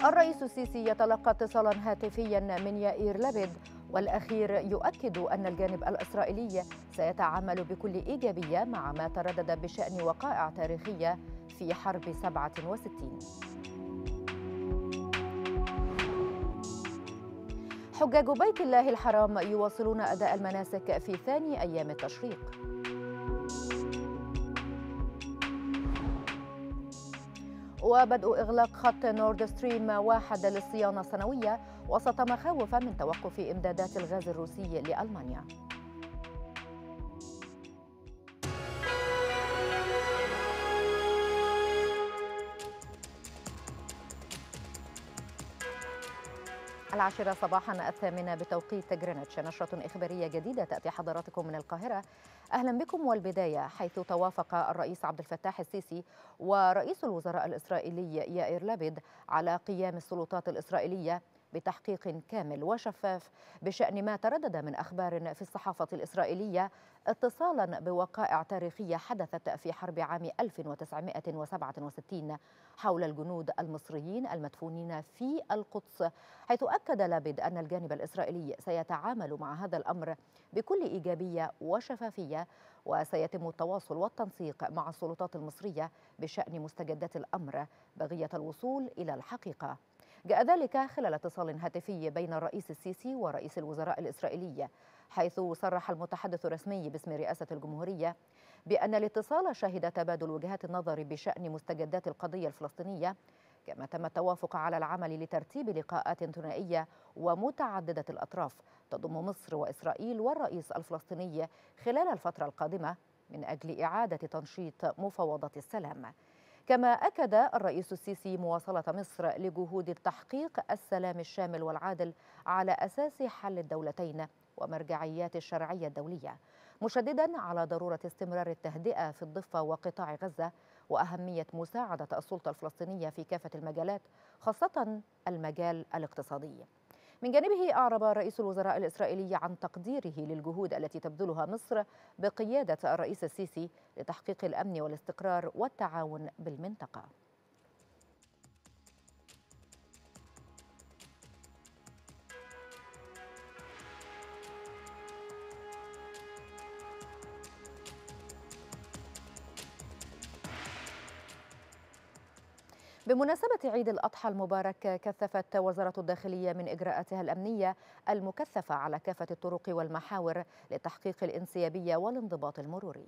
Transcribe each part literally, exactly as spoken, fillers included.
الرئيس السيسي يتلقى اتصالا هاتفيا من يائير لبيد، والأخير يؤكد أن الجانب الإسرائيلي سيتعامل بكل إيجابية مع ما تردد بشأن وقائع تاريخية في حرب سبعة وستين. حجاج بيت الله الحرام يواصلون أداء المناسك في ثاني أيام التشريق. وبدء إغلاق خط نورد ستريم واحد للصيانة السنوية وسط مخاوف من توقف إمدادات الغاز الروسي لألمانيا. العاشرة صباحا الثامنة بتوقيت جرينتش، نشرة إخبارية جديدة تأتي حضراتكم من القاهرة. أهلا بكم. والبداية حيث توافق الرئيس عبد الفتاح السيسي ورئيس الوزراء الإسرائيلي يائير لبيد على قيام السلطات الإسرائيلية بتحقيق كامل وشفاف بشأن ما تردد من أخبار في الصحافة الإسرائيلية اتصالا بوقائع تاريخية حدثت في حرب عام ألف وتسعمائة وسبعة وستين حول الجنود المصريين المدفونين في القدس، حيث أكد لبيد أن الجانب الإسرائيلي سيتعامل مع هذا الأمر بكل إيجابية وشفافية، وسيتم التواصل والتنسيق مع السلطات المصرية بشأن مستجدات الأمر بغية الوصول إلى الحقيقة. جاء ذلك خلال اتصال هاتفي بين الرئيس السيسي ورئيس الوزراء الإسرائيلي، حيث صرح المتحدث الرسمي باسم رئاسة الجمهورية بأن الاتصال شهد تبادل وجهات النظر بشأن مستجدات القضية الفلسطينية، كما تم التوافق على العمل لترتيب لقاءات ثنائية ومتعددة الأطراف تضم مصر وإسرائيل والرئيس الفلسطيني خلال الفترة القادمة من أجل إعادة تنشيط مفاوضات السلام. كما أكد الرئيس السيسي مواصلة مصر لجهود التحقيق السلام الشامل والعادل على أساس حل الدولتين ومرجعيات الشرعية الدولية، مشددا على ضرورة استمرار التهدئة في الضفة وقطاع غزة وأهمية مساعدة السلطة الفلسطينية في كافة المجالات، خاصة المجال الاقتصادي. من جانبه أعرب رئيس الوزراء الإسرائيلي عن تقديره للجهود التي تبذلها مصر بقيادة الرئيس السيسي لتحقيق الأمن والاستقرار والتعاون بالمنطقة. بمناسبة عيد الأضحى المبارك، كثفت وزارة الداخلية من إجراءاتها الأمنية المكثفة على كافة الطرق والمحاور لتحقيق الانسيابية والانضباط المروري.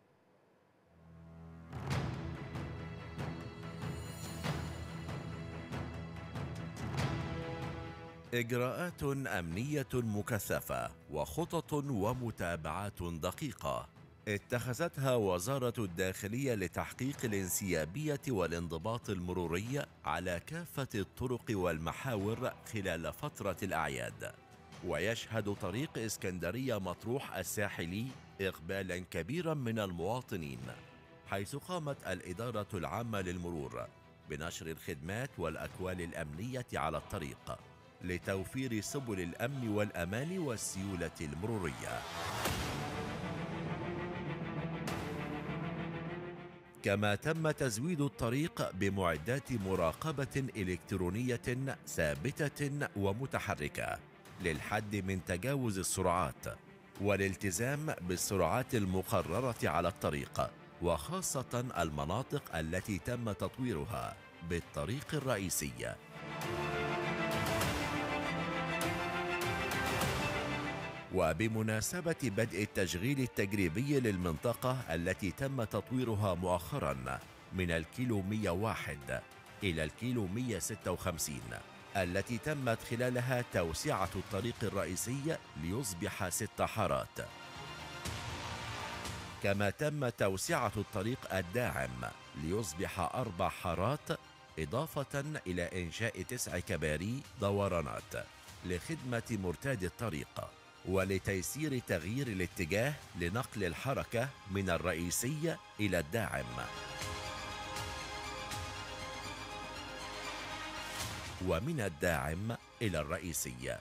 إجراءات أمنية مكثفة وخطط ومتابعات دقيقة اتخذتها وزارة الداخلية لتحقيق الانسيابية والانضباط المروري على كافة الطرق والمحاور خلال فترة الأعياد. ويشهد طريق إسكندرية مطروح الساحلي إقبالا كبيرا من المواطنين، حيث قامت الإدارة العامة للمرور بنشر الخدمات والأكوال الأمنية على الطريق لتوفير سبل الأمن والأمان والسيولة المرورية. كما تم تزويد الطريق بمعدات مراقبة إلكترونية ثابتة ومتحركة للحد من تجاوز السرعات والالتزام بالسرعات المقررة على الطريق، وخاصة المناطق التي تم تطويرها بالطريق الرئيسي. وبمناسبة بدء التشغيل التجريبي للمنطقة التي تم تطويرها مؤخرا من الكيلو مئة وواحد إلى الكيلو مئة وستة وخمسين، التي تمت خلالها توسعة الطريق الرئيسي ليصبح ست حارات، كما تم توسعة الطريق الداعم ليصبح أربع حارات، إضافة إلى إنشاء تسع كباري دورانات لخدمة مرتاد الطريق ولتيسير تغيير الاتجاه لنقل الحركة من الرئيسي إلى الداعم. ومن الداعم إلى الرئيسي.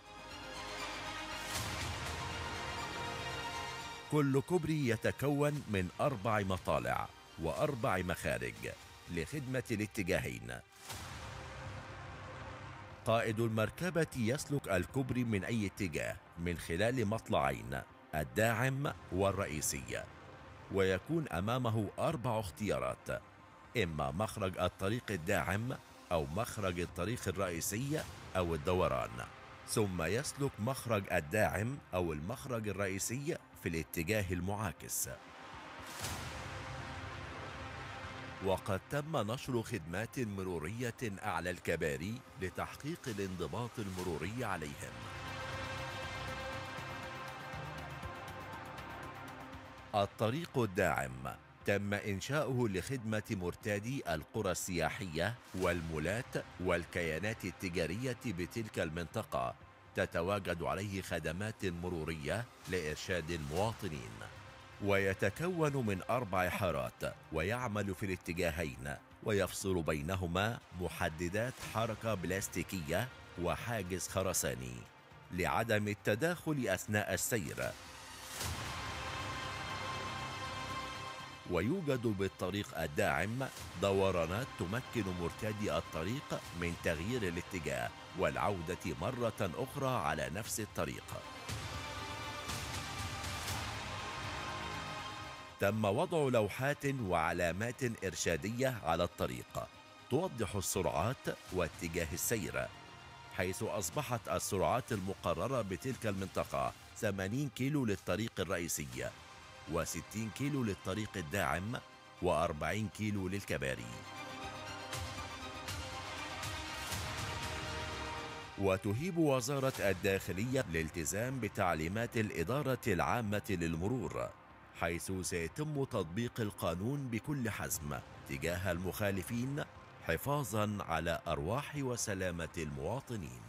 كل كوبري يتكون من أربع مطالع وأربع مخارج لخدمة الاتجاهين. قائد المركبة يسلك الكوبري من أي اتجاه من خلال مطلعين، الداعم والرئيسي، ويكون أمامه أربع اختيارات: إما مخرج الطريق الداعم أو مخرج الطريق الرئيسي أو الدوران، ثم يسلك مخرج الداعم أو المخرج الرئيسي في الاتجاه المعاكس. وقد تم نشر خدمات مرورية أعلى الكباري لتحقيق الانضباط المروري عليهم. الطريق الداعم تم إنشاؤه لخدمة مرتادي القرى السياحية والمولات والكيانات التجارية بتلك المنطقة، تتواجد عليه خدمات مرورية لإرشاد المواطنين، ويتكون من أربع حارات ويعمل في الاتجاهين، ويفصل بينهما محددات حركة بلاستيكية وحاجز خرساني لعدم التداخل أثناء السير. ويوجد بالطريق الداعم دورانات تمكن مرتادي الطريق من تغيير الاتجاه والعودة مرة أخرى على نفس الطريق. تم وضع لوحات وعلامات إرشادية على الطريق توضح السرعات واتجاه السير، حيث أصبحت السرعات المقررة بتلك المنطقة ثمانين كيلو للطريق الرئيسي، وستين كيلو للطريق الداعم، وأربعين كيلو للكباري. وتهيب وزارة الداخلية الالتزام بتعليمات الإدارة العامة للمرور، حيث سيتم تطبيق القانون بكل حزم تجاه المخالفين حفاظاً على أرواح وسلامة المواطنين.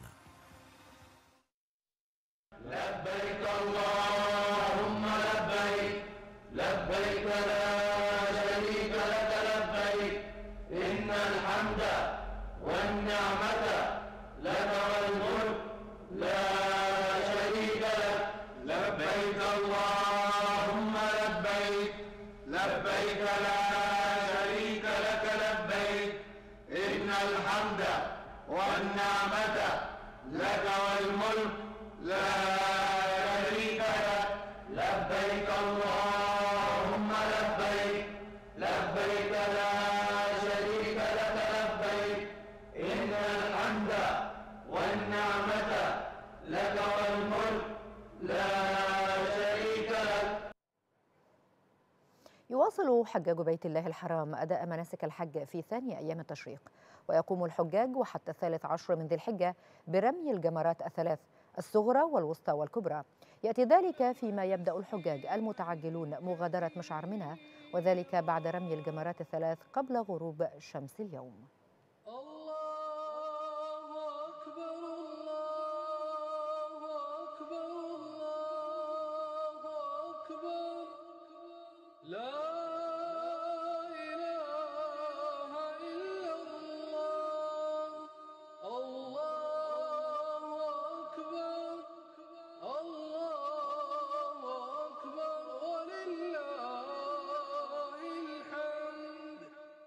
لبيك اللهم لبيك، لبيك لا شريك لك لبيك، إن الحمد والنعمة لك والملك لا شريك لك. لبيك اللهم لبيك، لبيك لا شريك لك لبيك، إن الحمد والنعمة لك والملك لا شريك لك. لبيك اللهم لبيك، لبيك لا شريك لك لبيك، إن الحمد والنعمة لك والملك لا شريك لك. يواصل حجاج بيت الله الحرام أداء مناسك الحج في ثاني أيام التشريق، ويقوم الحجاج وحتى الثالث عشر من ذي الحجة برمي الجمرات الثلاث الصغرى والوسطى والكبرى. يأتي ذلك فيما يبدأ الحجاج المتعجلون مغادرة مشعر منى، وذلك بعد رمي الجمرات الثلاث قبل غروب شمس اليوم. الله أكبر، الله أكبر، الله أكبر، لا إله إلا الله. الله أكبر، الله أكبر، ولله الحمد.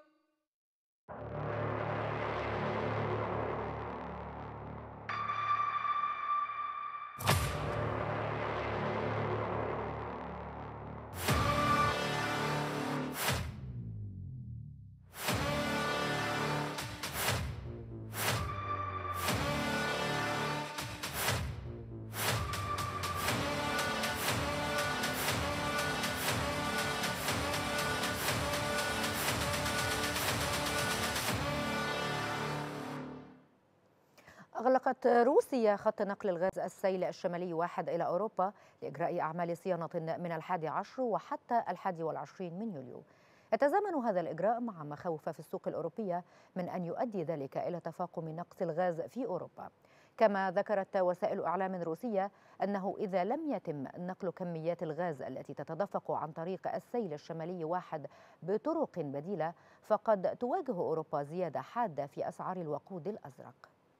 أغلقت روسيا خط نقل الغاز السيل الشمالي واحد إلى أوروبا لإجراء أعمال صيانة من الحادي عشر وحتى الحادي والعشرين من يوليو. يتزامن هذا الإجراء مع مخاوف في السوق الأوروبية من أن يؤدي ذلك إلى تفاقم نقص الغاز في أوروبا. كما ذكرت وسائل إعلام روسية أنه إذا لم يتم نقل كميات الغاز التي تتدفق عن طريق السيل الشمالي واحد بطرق بديلة، فقد تواجه أوروبا زيادة حادة في أسعار الوقود الأزرق.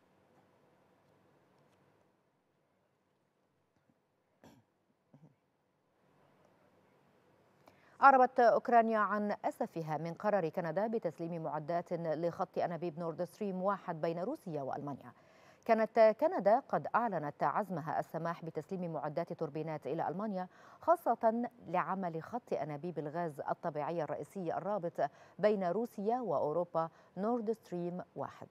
أعربت أوكرانيا عن أسفها من قرار كندا بتسليم معدات لخط أنابيب نورد ستريم واحد بين روسيا وألمانيا. كانت كندا قد أعلنت عزمها السماح بتسليم معدات توربينات إلى ألمانيا، خاصة لعمل خط أنابيب الغاز الطبيعي الرئيسي الرابط بين روسيا وأوروبا نورد ستريم واحد.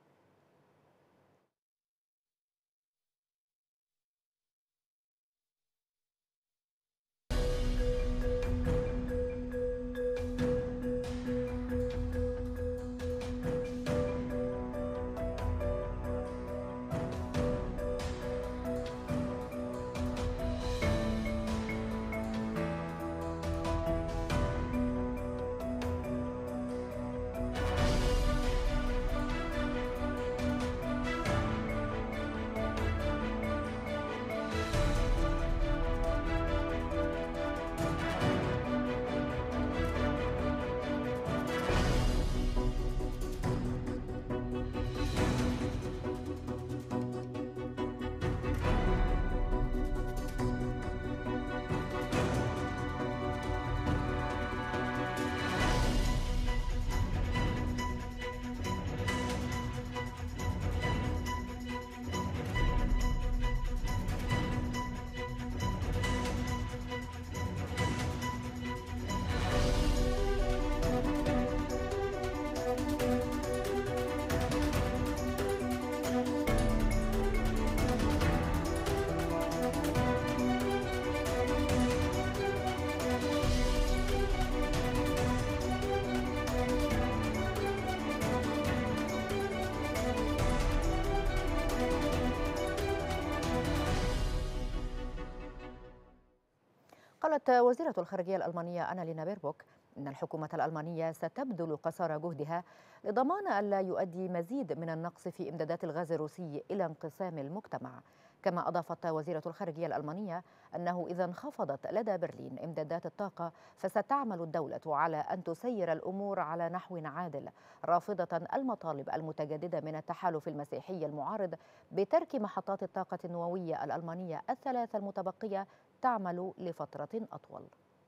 قالت وزيرة الخارجية الألمانية أنالينا بيربوك إن الحكومة الألمانية ستبذل قصارى جهدها لضمان ألا يؤدي مزيد من النقص في إمدادات الغاز الروسي إلى انقسام المجتمع. كما أضافت وزيرة الخارجية الألمانية أنه إذا انخفضت لدى برلين إمدادات الطاقة فستعمل الدولة على أن تسير الأمور على نحو عادل، رافضة المطالب المتجددة من التحالف المسيحي المعارض بترك محطات الطاقة النووية الألمانية الثلاث المتبقية تعمل لفترة أطول.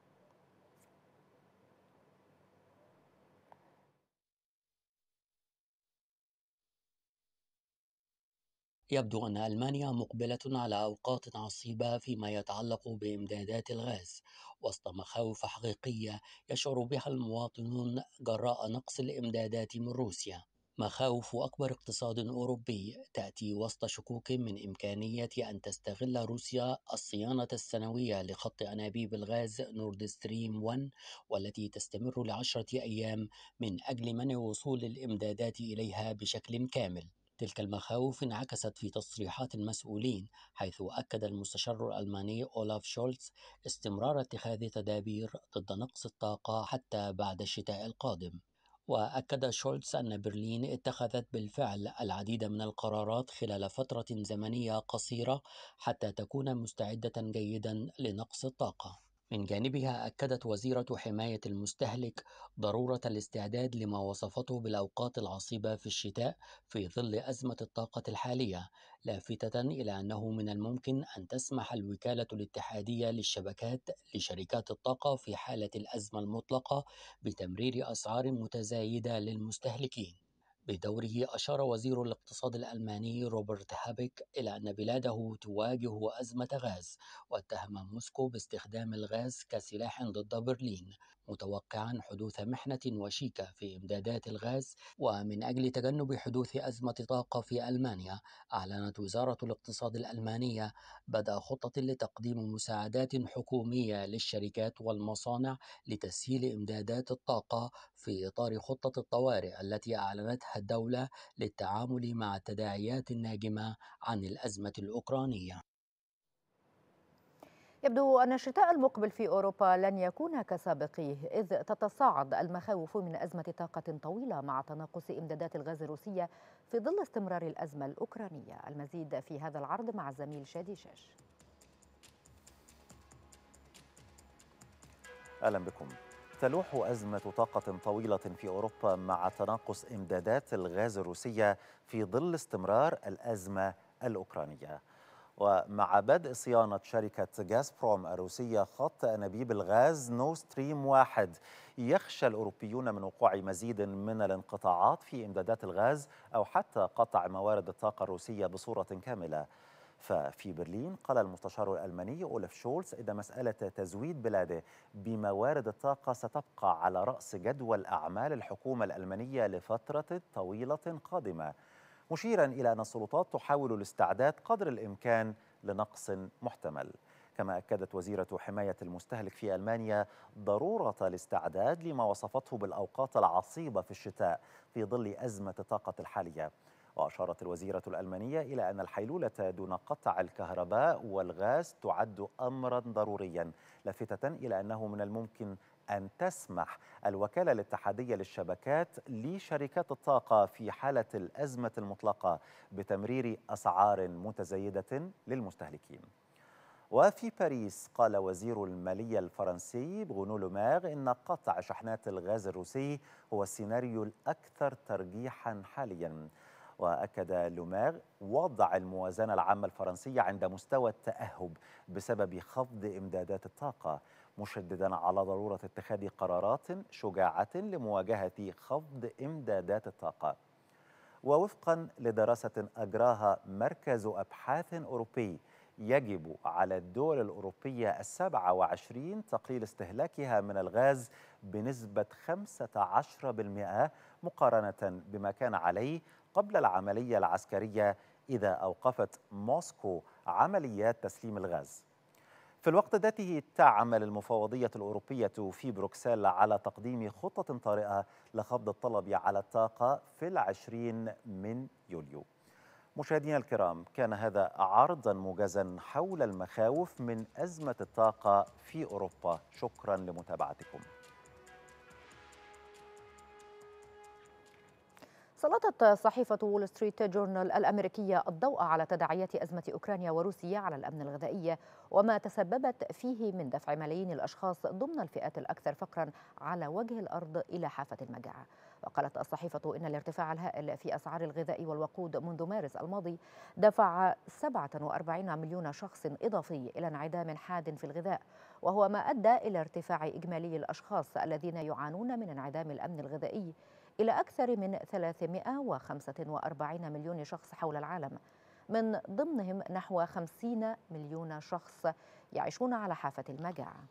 يبدو أن ألمانيا مقبلة على أوقات عصيبة فيما يتعلق بإمدادات الغاز، وسط مخاوف حقيقية يشعر بها المواطنون جراء نقص الإمدادات من روسيا. مخاوف أكبر اقتصاد أوروبي تأتي وسط شكوك من إمكانية أن تستغل روسيا الصيانة السنوية لخط أنابيب الغاز نورد ستريم واحد، والتي تستمر لعشرة أيام من أجل منع وصول الإمدادات إليها بشكل كامل. تلك المخاوف انعكست في تصريحات المسؤولين، حيث أكد المستشار الألماني أولاف شولتز استمرار اتخاذ تدابير ضد نقص الطاقة حتى بعد الشتاء القادم. وأكد شولتز أن برلين اتخذت بالفعل العديد من القرارات خلال فترة زمنية قصيرة حتى تكون مستعدة جيدا لنقص الطاقة. من جانبها أكدت وزيرة حماية المستهلك ضرورة الاستعداد لما وصفته بالأوقات العصيبة في الشتاء في ظل أزمة الطاقة الحالية، لافتة إلى أنه من الممكن أن تسمح الوكالة الاتحادية للشبكات لشركات الطاقة في حالة الأزمة المطلقة بتمرير أسعار متزايدة للمستهلكين. بدوره أشار وزير الاقتصاد الألماني روبرت هابيك إلى أن بلاده تواجه أزمة غاز، واتهم موسكو باستخدام الغاز كسلاح ضد برلين، متوقعا حدوث محنة وشيكة في إمدادات الغاز. ومن أجل تجنب حدوث أزمة طاقة في ألمانيا، أعلنت وزارة الاقتصاد الألمانية بدء خطة لتقديم مساعدات حكومية للشركات والمصانع لتسهيل إمدادات الطاقة في إطار خطة الطوارئ التي أعلنتها الدولة للتعامل مع التداعيات الناجمة عن الأزمة الأوكرانية. يبدو أن الشتاء المقبل في أوروبا لن يكون كسابقيه، إذ تتصاعد المخاوف من أزمة طاقة طويلة مع تناقص إمدادات الغاز الروسية في ظل استمرار الأزمة الأوكرانية. المزيد في هذا العرض مع الزميل شادي شاش. أهلا بكم. تلوح أزمة طاقة طويلة في أوروبا مع تناقص إمدادات الغاز الروسية في ظل استمرار الأزمة الأوكرانية. ومع بدء صيانة شركة غازبروم الروسية خط أنابيب الغاز نو ستريم واحد، يخشى الأوروبيون من وقوع مزيد من الانقطاعات في إمدادات الغاز أو حتى قطع موارد الطاقة الروسية بصورة كاملة. ففي برلين قال المستشار الألماني أولف شولز إن مسألة تزويد بلاده بموارد الطاقة ستبقى على رأس جدول أعمال الحكومة الألمانية لفترة طويلة قادمة، مشيرا إلى أن السلطات تحاول الاستعداد قدر الإمكان لنقص محتمل. كما أكدت وزيرة حماية المستهلك في ألمانيا ضرورة الاستعداد لما وصفته بالأوقات العصيبة في الشتاء في ظل أزمة الطاقة الحالية. وأشارت الوزيرة الألمانية إلى أن الحيلولة دون قطع الكهرباء والغاز تعد أمرا ضروريا، لافتة إلى أنه من الممكن أن تسمح الوكالة الاتحادية للشبكات لشركات الطاقة في حالة الأزمة المطلقة بتمرير أسعار متزايدة للمستهلكين. وفي باريس قال وزير المالية الفرنسي برونو لو مير إن قطع شحنات الغاز الروسي هو السيناريو الأكثر ترجيحا حاليا. وأكد لو مير وضع الموازنة العامة الفرنسية عند مستوى التأهب بسبب خفض إمدادات الطاقة، مشددا على ضرورة اتخاذ قرارات شجاعة لمواجهة خفض إمدادات الطاقة. ووفقا لدراسة أجراها مركز أبحاث أوروبي، يجب على الدول الأوروبية السبعة وعشرين تقليل استهلاكها من الغاز بنسبة خمسة عشر بالمئة مقارنة بما كان عليه قبل العملية العسكرية إذا أوقفت موسكو عمليات تسليم الغاز. في الوقت ذاته تعمل المفوضية الأوروبية في بروكسل على تقديم خطة طارئة لخفض الطلب على الطاقة في العشرين من يوليو. مشاهدينا الكرام، كان هذا عرضا موجزا حول المخاوف من أزمة الطاقة في أوروبا. شكرا لمتابعتكم. سلطت صحيفة وول ستريت جورنال الأمريكية الضوء على تداعيات أزمة أوكرانيا وروسيا على الأمن الغذائي وما تسببت فيه من دفع ملايين الأشخاص ضمن الفئات الأكثر فقرا على وجه الأرض إلى حافة المجاعة. وقالت الصحيفة إن الارتفاع الهائل في أسعار الغذاء والوقود منذ مارس الماضي دفع سبعة وأربعين مليون شخص إضافي إلى انعدام حاد في الغذاء، وهو ما أدى إلى ارتفاع إجمالي الأشخاص الذين يعانون من انعدام الأمن الغذائي إلى أكثر من ثلاثمائة وخمسة وأربعين مليون شخص حول العالم، من ضمنهم نحو خمسين مليون شخص يعيشون على حافة المجاعة.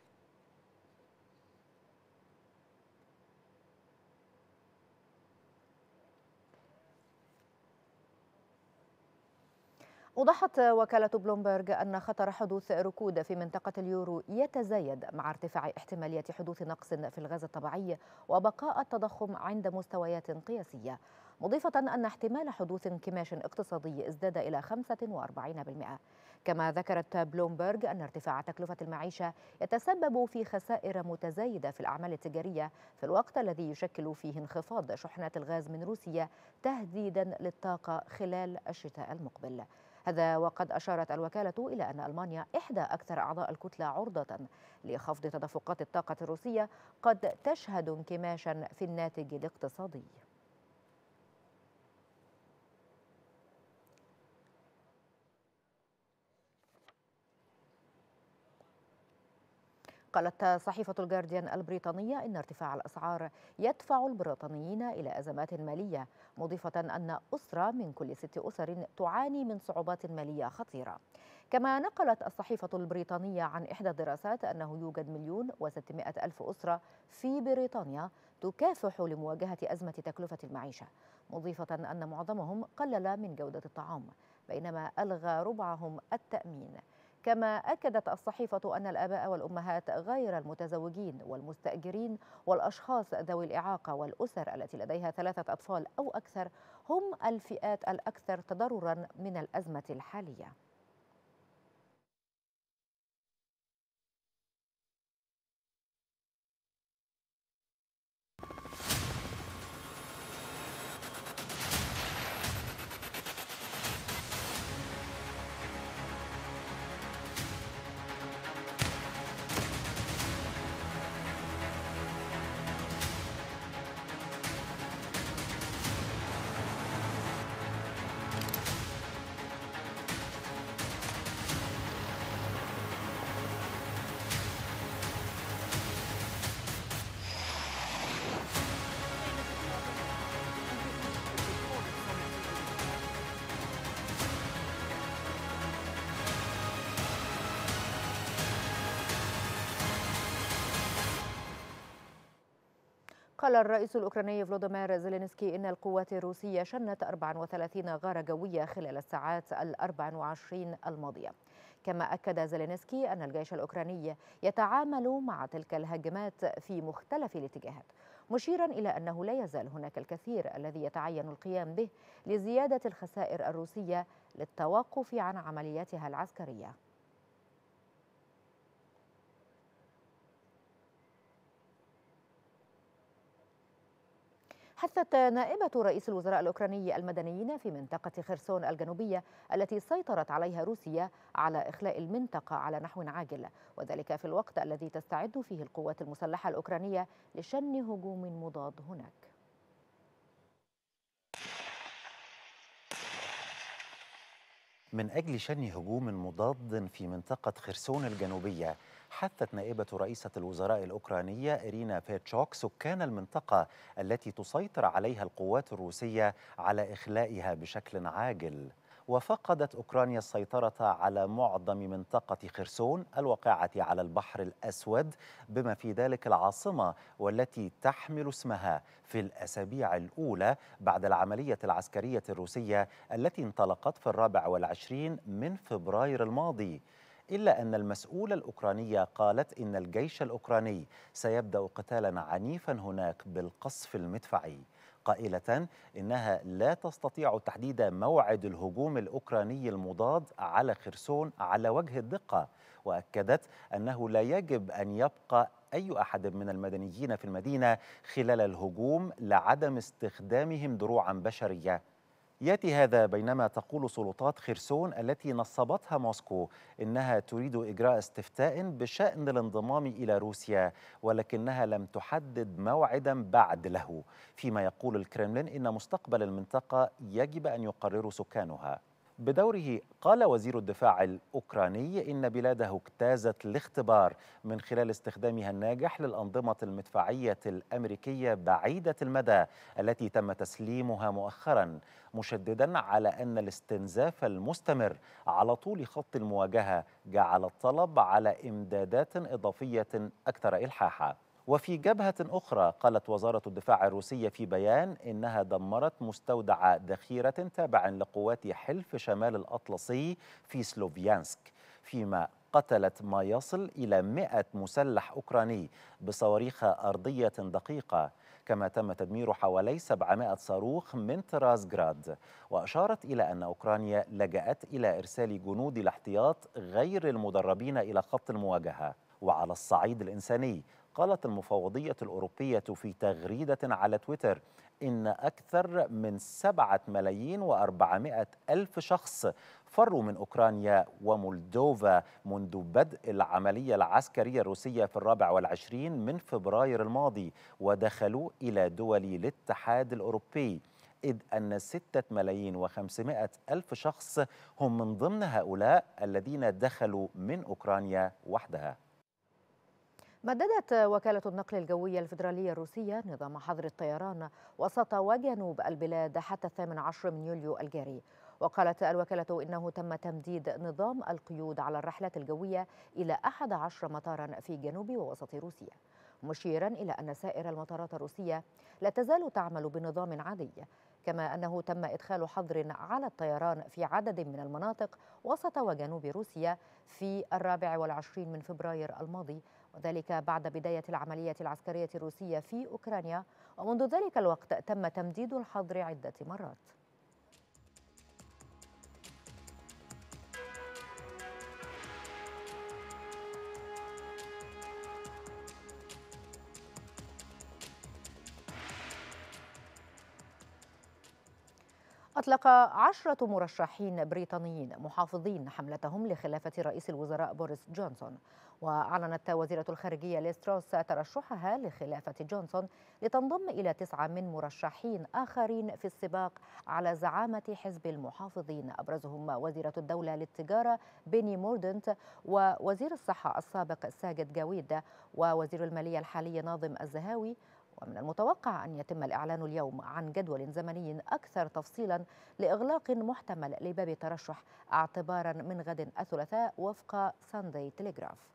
أوضحت وكالة بلومبرغ أن خطر حدوث ركود في منطقة اليورو يتزايد مع ارتفاع احتمالية حدوث نقص في الغاز الطبيعي وبقاء التضخم عند مستويات قياسية، مضيفة أن احتمال حدوث انكماش اقتصادي ازداد إلى خمسة وأربعين بالمئة. كما ذكرت بلومبرغ أن ارتفاع تكلفة المعيشة يتسبب في خسائر متزايدة في الأعمال التجارية في الوقت الذي يشكل فيه انخفاض شحنات الغاز من روسيا تهديدا للطاقة خلال الشتاء المقبل. هذا وقد أشارت الوكالة إلى أن ألمانيا إحدى أكثر أعضاء الكتلة عرضة لخفض تدفقات الطاقة الروسية قد تشهد انكماشا في الناتج الاقتصادي. قالت صحيفة الجارديان البريطانية إن ارتفاع الأسعار يدفع البريطانيين إلى أزمات مالية، مضيفة أن أسرة من كل ست أسر تعاني من صعوبات مالية خطيرة. كما نقلت الصحيفة البريطانية عن إحدى الدراسات أنه يوجد مليون وستمائة ألف أسرة في بريطانيا تكافح لمواجهة أزمة تكلفة المعيشة، مضيفة أن معظمهم قلل من جودة الطعام بينما ألغى ربعهم التأمين. كما أكدت الصحيفة أن الآباء والأمهات غير المتزوجين والمستأجرين والأشخاص ذوي الإعاقة والأسر التي لديها ثلاثة أطفال أو أكثر هم الفئات الأكثر تضرراً من الأزمة الحالية. قال الرئيس الأوكراني فلوديمير زيلينسكي إن القوات الروسية شنت أربعة وثلاثين غارة جوية خلال الساعات الأربع وعشرين الماضية. كما أكد زيلينسكي أن الجيش الأوكراني يتعامل مع تلك الهجمات في مختلف الاتجاهات، مشيرا إلى أنه لا يزال هناك الكثير الذي يتعين القيام به لزيادة الخسائر الروسية للتوقف عن عملياتها العسكرية. حثت نائبة رئيس الوزراء الأوكراني المدنيين في منطقة خرسون الجنوبية التي سيطرت عليها روسيا على إخلاء المنطقة على نحو عاجل، وذلك في الوقت الذي تستعد فيه القوات المسلحة الأوكرانية لشن هجوم مضاد هناك. من أجل شن هجوم مضاد في منطقة خرسون الجنوبية، حثت نائبة رئيسة الوزراء الأوكرانية إيرينا فيتشوك سكان المنطقة التي تسيطر عليها القوات الروسية على إخلائها بشكل عاجل. وفقدت أوكرانيا السيطرة على معظم منطقة خرسون الواقعة على البحر الأسود بما في ذلك العاصمة، والتي تحمل اسمها في الأسابيع الأولى بعد العملية العسكرية الروسية التي انطلقت في الرابع والعشرين من فبراير الماضي. إلا أن المسؤولة الأوكرانية قالت إن الجيش الأوكراني سيبدأ قتالا عنيفا هناك بالقصف المدفعي، قائلة إنها لا تستطيع تحديد موعد الهجوم الأوكراني المضاد على خرسون على وجه الدقة. وأكدت أنه لا يجب أن يبقى أي أحد من المدنيين في المدينة خلال الهجوم لعدم استخدامهم دروعا بشرية. يأتي هذا بينما تقول سلطات خرسون التي نصبتها موسكو إنها تريد إجراء استفتاء بشأن الانضمام إلى روسيا، ولكنها لم تحدد موعدا بعد له، فيما يقول الكرملين إن مستقبل المنطقة يجب أن يقرر سكانها. بدوره قال وزير الدفاع الأوكراني إن بلاده اجتازت الاختبار من خلال استخدامها الناجح للأنظمة المدفعية الأمريكية بعيدة المدى التي تم تسليمها مؤخرا، مشددا على أن الاستنزاف المستمر على طول خط المواجهة جعل الطلب على إمدادات إضافية أكثر إلحاحا. وفي جبهة أخرى قالت وزارة الدفاع الروسية في بيان إنها دمرت مستودع ذخيرة تابع لقوات حلف شمال الأطلسي في سلوفيانسك، فيما قتلت ما يصل إلى مئة مسلح أوكراني بصواريخ أرضية دقيقة، كما تم تدمير حوالي سبعمائة صاروخ من طراز جراد. وأشارت إلى أن أوكرانيا لجأت إلى إرسال جنود الاحتياط غير المدربين إلى خط المواجهة. وعلى الصعيد الإنساني قالت المفوضية الأوروبية في تغريدة على تويتر إن أكثر من سبعة ملايين وأربعمائة ألف شخص فروا من أوكرانيا ومولدوفا منذ بدء العملية العسكرية الروسية في الرابع والعشرين من فبراير الماضي، ودخلوا إلى دول الاتحاد الأوروبي، إذ أن ستة ملايين وخمسمائة ألف شخص هم من ضمن هؤلاء الذين دخلوا من أوكرانيا وحدها. مددت وكالة النقل الجوي الفيدرالية الروسية نظام حظر الطيران وسط وجنوب البلاد حتى الثامن عشر من يوليو الجاري. وقالت الوكالة إنه تم تمديد نظام القيود على الرحلات الجوية إلى أحد عشر مطارا في جنوب ووسط روسيا، مشيرا إلى أن سائر المطارات الروسية لا تزال تعمل بنظام عادي، كما أنه تم إدخال حظر على الطيران في عدد من المناطق وسط وجنوب روسيا في الرابع والعشرين من فبراير الماضي، وذلك بعد بداية العملية العسكرية الروسية في أوكرانيا، ومنذ ذلك الوقت تم تمديد الحظر عدة مرات. أطلق عشرة مرشحين بريطانيين محافظين حملتهم لخلافة رئيس الوزراء بوريس جونسون. وأعلنت وزيرة الخارجية ليز تروس ترشحها لخلافة جونسون لتنضم إلى تسعة من مرشحين آخرين في السباق على زعامة حزب المحافظين، أبرزهم وزيرة الدولة للتجارة بيني موردنت، ووزير الصحة السابق ساجد جاويد، ووزير المالية الحالي ناظم الزهاوي. ومن المتوقع أن يتم الإعلان اليوم عن جدول زمني أكثر تفصيلا لإغلاق محتمل لباب الترشح اعتبارا من غد الثلاثاء وفق ساندي تيليغراف.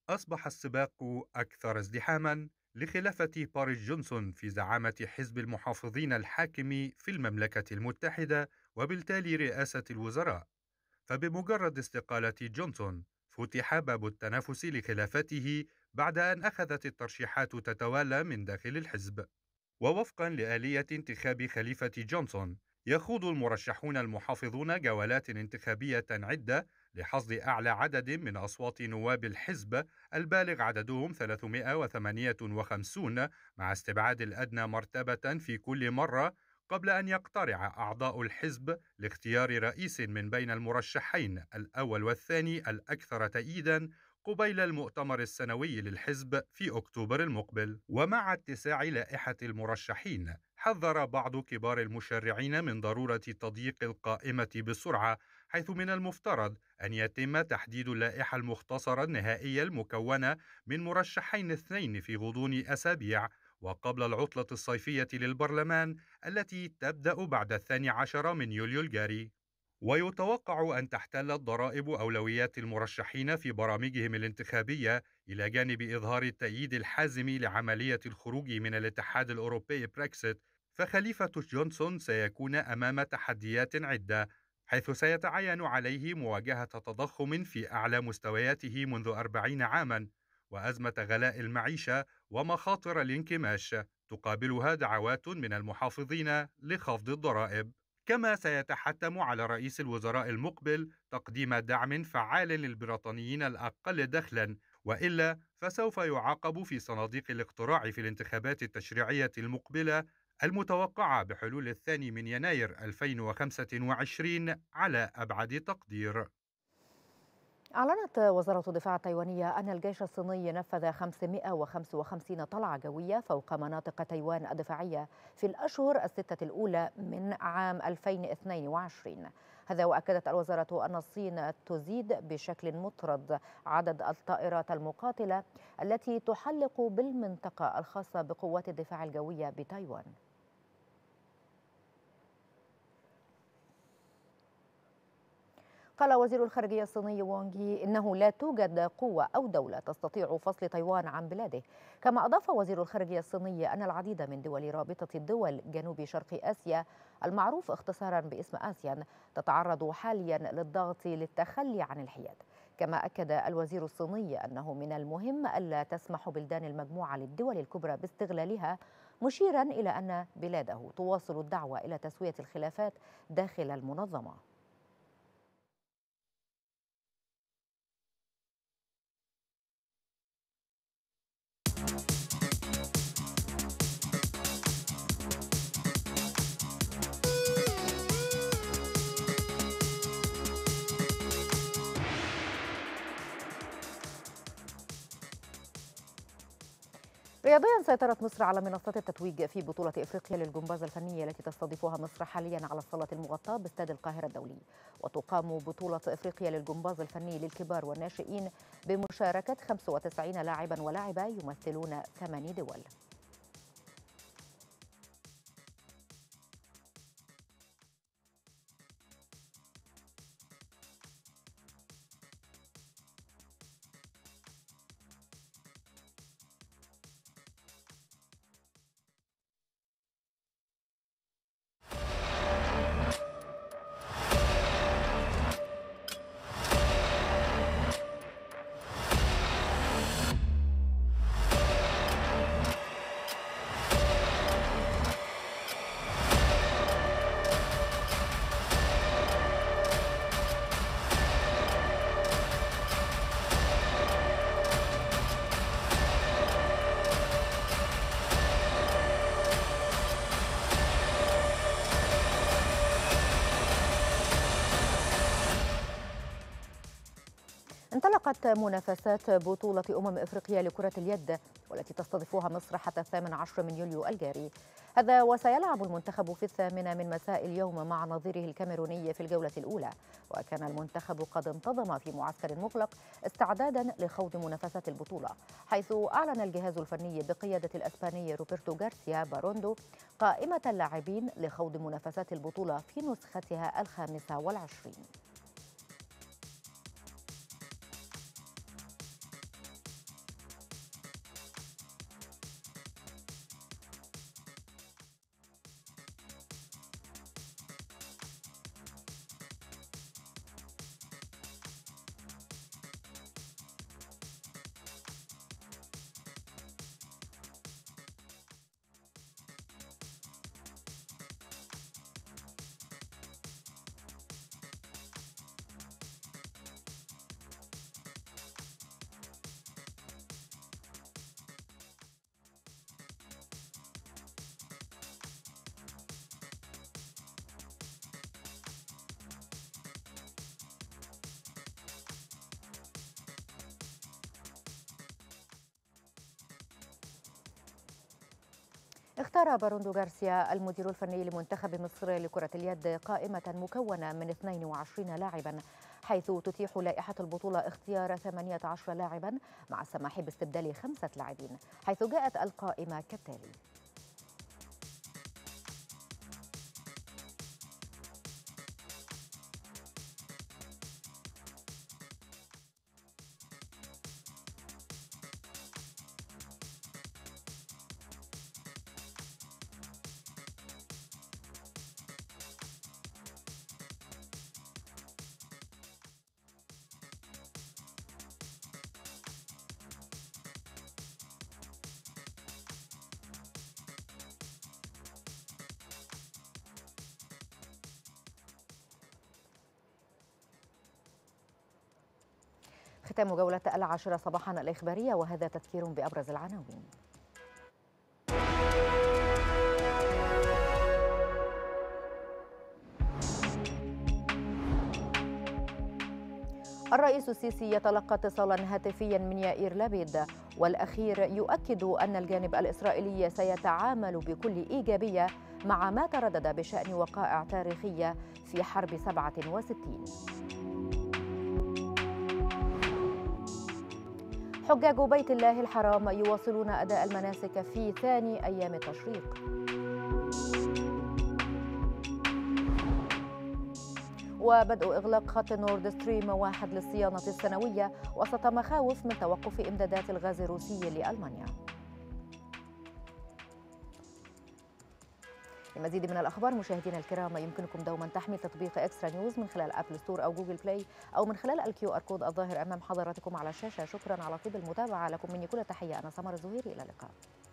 أصبح السباق أكثر ازدحاماً لخلافة بوريس جونسون في زعامة حزب المحافظين الحاكم في المملكة المتحدة وبالتالي رئاسة الوزراء. فبمجرد استقالة جونسون فتح باب التنافس لخلافته بعد أن أخذت الترشيحات تتوالى من داخل الحزب. ووفقا لآلية انتخاب خليفة جونسون، يخوض المرشحون المحافظون جولات انتخابية عدة لحصد أعلى عدد من أصوات نواب الحزب البالغ عددهم ثلاثمائة وثمانية وخمسين، مع استبعاد الأدنى مرتبة في كل مرة قبل أن يقترع أعضاء الحزب لاختيار رئيس من بين المرشحين الأول والثاني الأكثر تأييداً قبيل المؤتمر السنوي للحزب في أكتوبر المقبل. ومع اتساع لائحة المرشحين، حذر بعض كبار المشرعين من ضرورة تضييق القائمة بسرعة، حيث من المفترض أن يتم تحديد اللائحة المختصرة النهائية المكونة من مرشحين اثنين في غضون أسابيع وقبل العطلة الصيفية للبرلمان التي تبدأ بعد الثاني عشر من يوليو الجاري. ويتوقع أن تحتل الضرائب أولويات المرشحين في برامجهم الانتخابية، إلى جانب إظهار التأييد الحازم لعملية الخروج من الاتحاد الأوروبي بريكسيت. فخليفة جونسون سيكون أمام تحديات عدة، حيث سيتعين عليه مواجهة تضخم في أعلى مستوياته منذ أربعين عاماً، وأزمة غلاء المعيشة ومخاطر الانكماش تقابلها دعوات من المحافظين لخفض الضرائب. كما سيتحتم على رئيس الوزراء المقبل تقديم دعم فعال للبريطانيين الأقل دخلاً، وإلا فسوف يعاقب في صناديق الاقتراع في الانتخابات التشريعية المقبلة المتوقعة بحلول الثاني من يناير ألفين وخمسة وعشرين على أبعد تقدير. أعلنت وزارة الدفاع التايوانية أن الجيش الصيني نفذ خمسمائة وخمسة وخمسين طلعة جوية فوق مناطق تايوان الدفاعية في الأشهر الستة الأولى من عام ألفين واثنين وعشرين. هذا وأكدت الوزارة أن الصين تزيد بشكل مطرد عدد الطائرات المقاتلة التي تحلق بالمنطقة الخاصة بقوات الدفاع الجوية بتايوان. قال وزير الخارجية الصيني وانغ يي إنه لا توجد قوة أو دولة تستطيع فصل تايوان عن بلاده. كما أضاف وزير الخارجية الصيني أن العديد من دول رابطة الدول جنوب شرق آسيا المعروف اختصارا باسم آسيان تتعرض حاليا للضغط للتخلي عن الحياد. كما أكد الوزير الصيني أنه من المهم ألا تسمح بلدان المجموعة للدول الكبرى باستغلالها، مشيرا إلى أن بلاده تواصل الدعوة إلى تسوية الخلافات داخل المنظمة. رياضيا، سيطرت مصر على منصات التتويج في بطولة إفريقيا للجمباز الفنية التي تستضيفها مصر حاليا على الصالة المغطاة باستاد القاهرة الدولي. وتقام بطولة إفريقيا للجمباز الفني للكبار والناشئين بمشاركة خمسة وتسعين لاعبا ولاعبة يمثلون ثماني دول. انطلقت منافسات بطولة أمم إفريقيا لكرة اليد والتي تستضيفها مصر حتى الثامن عشر من يوليو الجاري. هذا وسيلعب المنتخب في الثامنة من مساء اليوم مع نظيره الكاميروني في الجولة الأولى. وكان المنتخب قد انتظم في معسكر مغلق استعدادا لخوض منافسات البطولة، حيث أعلن الجهاز الفني بقيادة الأسباني روبرتو غارسيا باروندو قائمة اللاعبين لخوض منافسات البطولة في نسختها الخامسة والعشرين. اختار باروندو غارسيا المدير الفني لمنتخب مصر لكرة اليد قائمة مكونة من اثنين وعشرين لاعبا، حيث تتيح لائحة البطولة اختيار ثمانية عشر لاعبا مع السماح باستبدال خمسة لاعبين، حيث جاءت القائمة كالتالي: ختام جولة العاشرة صباحا الإخبارية، وهذا تذكير بأبرز العناوين. الرئيس السيسي يتلقى اتصالا هاتفيا من يائير لبيد، والأخير يؤكد أن الجانب الإسرائيلي سيتعامل بكل إيجابية مع ما تردد بشأن وقائع تاريخية في حرب سبعة وستين. حجاج بيت الله الحرام يواصلون أداء المناسك في ثاني أيام التشريق. وبدء إغلاق خط نورد ستريم واحد للصيانة السنوية وسط مخاوف من توقف إمدادات الغاز الروسي لألمانيا. لمزيد من الأخبار مشاهدينا الكرام يمكنكم دوما تحميل تطبيق إكسترا نيوز من خلال أبل ستور أو جوجل بلاي أو من خلال الكيو آر كود الظاهر أمام حضراتكم على الشاشة. شكرا على طيب المتابعة، لكم مني كل تحية. أنا سمر الزهيري، إلى اللقاء.